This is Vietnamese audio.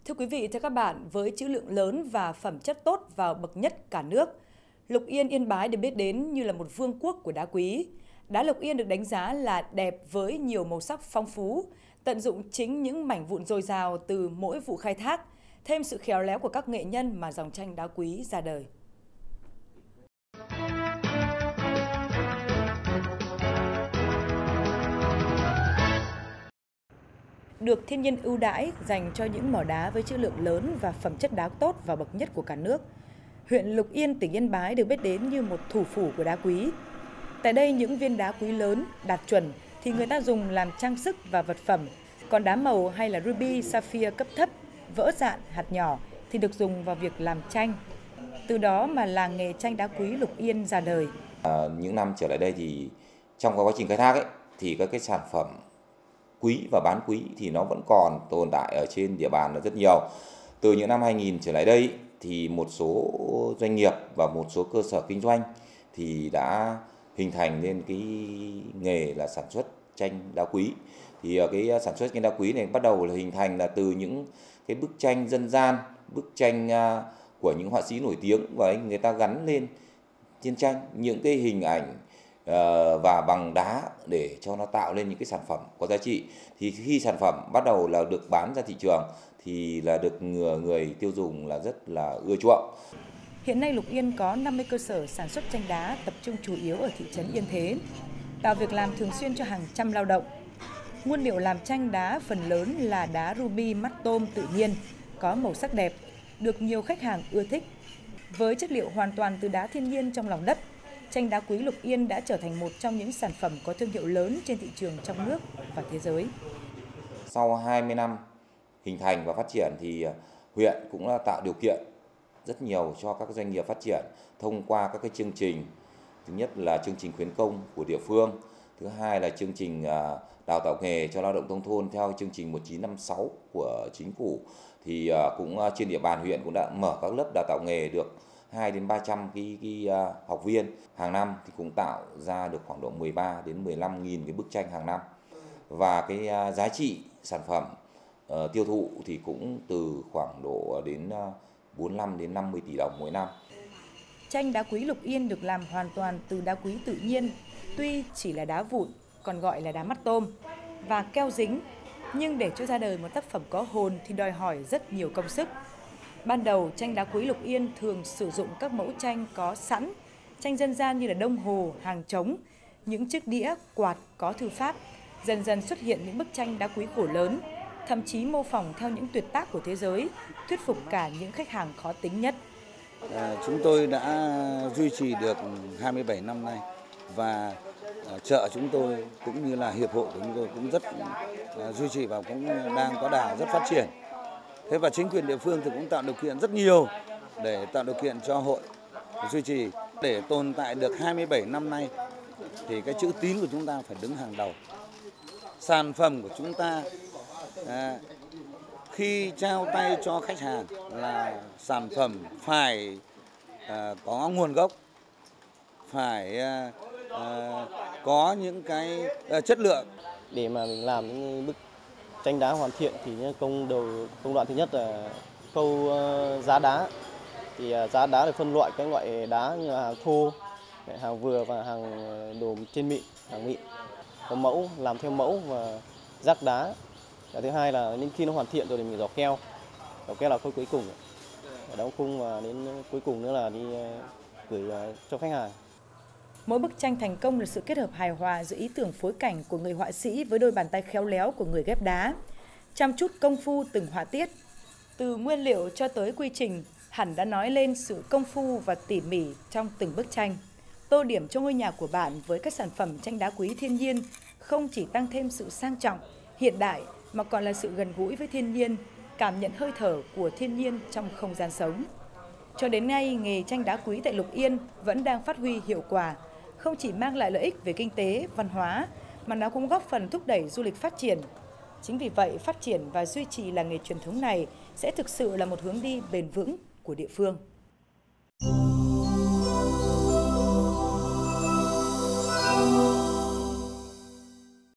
Thưa quý vị, thưa các bạn, với trữ lượng lớn và phẩm chất tốt vào bậc nhất cả nước, Lục Yên, Yên Bái được biết đến như là một vương quốc của đá quý. Đá Lục Yên được đánh giá là đẹp với nhiều màu sắc phong phú, tận dụng chính những mảnh vụn dồi dào từ mỗi vụ khai thác, thêm sự khéo léo của các nghệ nhân mà dòng tranh đá quý ra đời. Được thiên nhiên ưu đãi dành cho những mỏ đá với trữ lượng lớn và phẩm chất đá tốt và bậc nhất của cả nước, huyện Lục Yên, tỉnh Yên Bái được biết đến như một thủ phủ của đá quý. Tại đây, những viên đá quý lớn, đạt chuẩn thì người ta dùng làm trang sức và vật phẩm, còn đá màu hay là ruby, sapphire cấp thấp, vỡ dạn, hạt nhỏ thì được dùng vào việc làm tranh. Từ đó mà làng nghề tranh đá quý Lục Yên ra đời. Những năm trở lại đây thì trong quá trình khai thác thì các cái sản phẩm quý và bán quý thì nó vẫn còn tồn tại ở trên địa bàn là rất nhiều. Từ những năm 2000 trở lại đây thì một số doanh nghiệp và một số cơ sở kinh doanh thì đã hình thành nên cái nghề là sản xuất tranh đá quý. Thì cái sản xuất tranh đá quý này bắt đầu là hình thành là từ những cái bức tranh dân gian, bức tranh của những họa sĩ nổi tiếng, và người ta gắn lên trên tranh những cái hình ảnh và bằng đá để cho nó tạo lên những cái sản phẩm có giá trị. Thì khi sản phẩm bắt đầu là được bán ra thị trường thì là được người tiêu dùng là rất là ưa chuộng. Hiện nay Lục Yên có 50 cơ sở sản xuất tranh đá tập trung chủ yếu ở thị trấn Yên Thế, tạo việc làm thường xuyên cho hàng trăm lao động. Nguyên liệu làm tranh đá phần lớn là đá ruby mắt tôm tự nhiên, có màu sắc đẹp, được nhiều khách hàng ưa thích. Với chất liệu hoàn toàn từ đá thiên nhiên trong lòng đất, tranh đá quý Lục Yên đã trở thành một trong những sản phẩm có thương hiệu lớn trên thị trường trong nước và thế giới. Sau 20 năm hình thành và phát triển thì huyện cũng đã tạo điều kiện rất nhiều cho các doanh nghiệp phát triển thông qua các cái chương trình. Thứ nhất là chương trình khuyến công của địa phương, thứ hai là chương trình đào tạo nghề cho lao động nông thôn theo chương trình 1956 của chính phủ. Thì cũng trên địa bàn huyện cũng đã mở các lớp đào tạo nghề được 2 đến 300 cái học viên hàng năm, thì cũng tạo ra được khoảng độ 13 đến 15 nghìn cái bức tranh hàng năm. Và cái giá trị sản phẩm tiêu thụ thì cũng từ khoảng độ đến 45 đến 50 tỷ đồng mỗi năm. Tranh đá quý Lục Yên được làm hoàn toàn từ đá quý tự nhiên, tuy chỉ là đá vụn, còn gọi là đá mắt tôm, và keo dính, nhưng để cho ra đời một tác phẩm có hồn thì đòi hỏi rất nhiều công sức. Ban đầu, tranh đá quý Lục Yên thường sử dụng các mẫu tranh có sẵn, tranh dân gian như là đồng hồ, hàng trống, những chiếc đĩa, quạt có thư pháp. Dần dần xuất hiện những bức tranh đá quý khổ lớn, thậm chí mô phỏng theo những tuyệt tác của thế giới, thuyết phục cả những khách hàng khó tính nhất. Chúng tôi đã duy trì được 27 năm nay, và chợ chúng tôi cũng như là hiệp hội của chúng tôi cũng rất duy trì và cũng đang có đà rất phát triển. Thế và chính quyền địa phương thì cũng tạo điều kiện rất nhiều để tạo điều kiện cho hội duy trì. Để tồn tại được 27 năm nay thì cái chữ tín của chúng ta phải đứng hàng đầu. Sản phẩm của chúng ta khi trao tay cho khách hàng là sản phẩm phải có nguồn gốc, phải có những cái chất lượng. Để mà mình làm những bức tranh đá hoàn thiện thì công đoạn thứ nhất là khâu giá đá. Thì giá đá được phân loại các loại đá như là hàng thô, hàng vừa và hàng đồ trên mịn, hàng mịn. Có mẫu, làm theo mẫu và rắc đá. Và thứ hai là đến khi nó hoàn thiện rồi thì mình dò keo. Dò keo là khâu cuối cùng. Đóng khung và đến cuối cùng nữa là đi gửi cho khách hàng. Mỗi bức tranh thành công là sự kết hợp hài hòa giữa ý tưởng phối cảnh của người họa sĩ với đôi bàn tay khéo léo của người ghép đá, chăm chút công phu từng họa tiết. Từ nguyên liệu cho tới quy trình hẳn đã nói lên sự công phu và tỉ mỉ trong từng bức tranh. Tô điểm cho ngôi nhà của bạn với các sản phẩm tranh đá quý thiên nhiên không chỉ tăng thêm sự sang trọng, hiện đại mà còn là sự gần gũi với thiên nhiên, cảm nhận hơi thở của thiên nhiên trong không gian sống. Cho đến nay, nghề tranh đá quý tại Lục Yên vẫn đang phát huy hiệu quả, không chỉ mang lại lợi ích về kinh tế, văn hóa, mà nó cũng góp phần thúc đẩy du lịch phát triển. Chính vì vậy, phát triển và duy trì làng nghề truyền thống này sẽ thực sự là một hướng đi bền vững của địa phương.